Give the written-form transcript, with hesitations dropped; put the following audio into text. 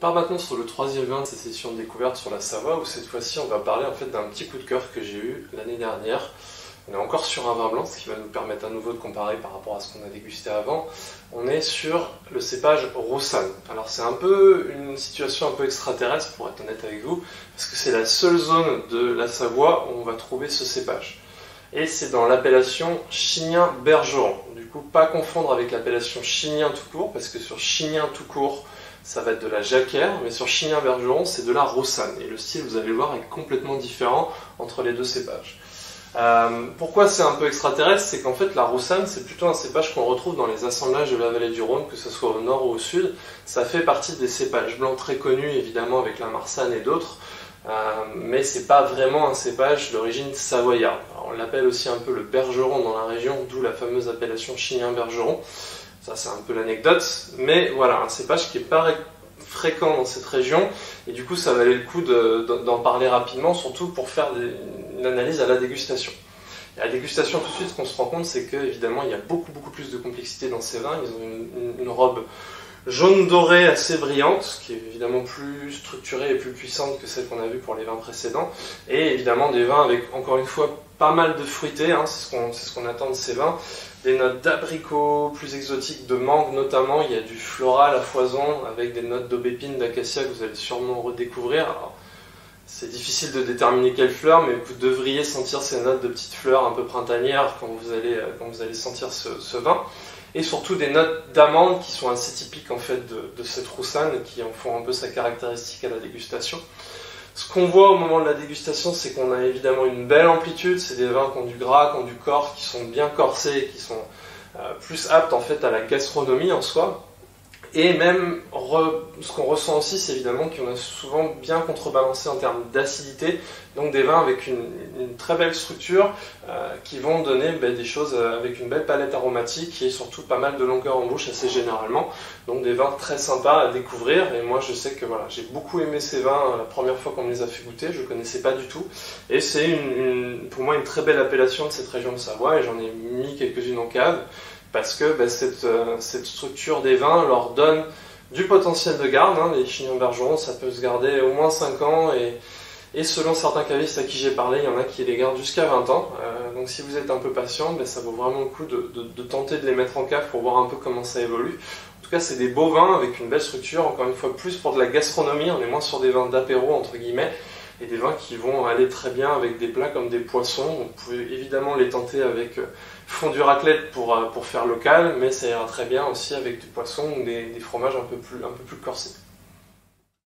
part maintenant sur le troisième vin de cette session de découverte sur la Savoie, où cette fois-ci on va parler en fait d'un petit coup de cœur que j'ai eu l'année dernière. On est encore sur un vin blanc, ce qui va nous permettre à nouveau de comparer par rapport à ce qu'on a dégusté avant. On est sur le cépage Roussanne. Alors c'est un peu une situation un peu extraterrestre pour être honnête avec vous, parce que c'est la seule zone de la Savoie où on va trouver ce cépage. Et c'est dans l'appellation Chignin-Bergeron. Du coup, pas confondre avec l'appellation Chignin tout court, parce que sur Chignin tout court, ça va être de la jacquère, mais sur Chignin-Bergeron, c'est de la Roussanne. Et le style, vous allez le voir, est complètement différent entre les deux cépages. Pourquoi c'est un peu extraterrestre? C'est qu'en fait la Roussanne c'est plutôt un cépage qu'on retrouve dans les assemblages de la vallée du Rhône, que ce soit au nord ou au sud. Ça fait partie des cépages blancs très connus évidemment avec la Marsanne et d'autres, mais c'est pas vraiment un cépage d'origine savoyarde. Alors, on l'appelle aussi un peu le bergeron dans la région, d'où la fameuse appellation Chignin-Bergeron. Ça c'est un peu l'anecdote, mais voilà, un cépage qui est pas fréquent dans cette région, et du coup ça valait le coup d'en parler rapidement, surtout pour faire une analyse à la dégustation. Et à la dégustation tout de suite, ce qu'on se rend compte, c'est qu'évidemment il y a beaucoup plus de complexité dans ces vins. Ils ont une robe jaune dorée assez brillante, qui est évidemment plus structurée et plus puissante que celle qu'on a vue pour les vins précédents, et évidemment des vins avec, encore une fois, pas mal de fruité, hein, c'est ce qu'on attend de ces vins, des notes d'abricot plus exotiques, de mangue notamment. Il y a du floral à foison avec des notes d'aubépine, d'acacia que vous allez sûrement redécouvrir. Alors, c'est difficile de déterminer quelle fleur, mais vous devriez sentir ces notes de petites fleurs un peu printanières quand vous allez sentir ce vin. Et surtout des notes d'amande qui sont assez typiques en fait de cette Roussanne, qui en font un peu sa caractéristique à la dégustation. Ce qu'on voit au moment de la dégustation, c'est qu'on a évidemment une belle amplitude. C'est des vins qui ont du gras, qui ont du corps, qui sont bien corsés et qui sont plus aptes en fait à la gastronomie en soi. Et même, ce qu'on ressent aussi, c'est évidemment qu'on a souvent bien contrebalancé en termes d'acidité, donc des vins avec une très belle structure qui vont donner des choses avec une belle palette aromatique et surtout pas mal de longueur en bouche assez généralement. Donc des vins très sympas à découvrir, et moi je sais que voilà, j'ai beaucoup aimé ces vins la première fois qu'on me les a fait goûter, je ne connaissais pas du tout. Et c'est pour moi une très belle appellation de cette région de Savoie, et j'en ai mis quelques-unes en cave, parce que cette structure des vins leur donne du potentiel de garde. Hein. Les Chignin-Bergeron, ça peut se garder au moins 5 ans, et selon certains cavistes à qui j'ai parlé, il y en a qui les gardent jusqu'à 20 ans. Donc si vous êtes un peu patient, ça vaut vraiment le coup de tenter de les mettre en cave pour voir un peu comment ça évolue. En tout cas, c'est des beaux vins avec une belle structure, encore une fois plus pour de la gastronomie, on est moins sur des vins d'apéro entre guillemets, et des vins qui vont aller très bien avec des plats comme des poissons. Vous pouvez évidemment les tenter avec fondue raclette pour faire local, mais ça ira très bien aussi avec du poisson ou des fromages un peu plus corsés.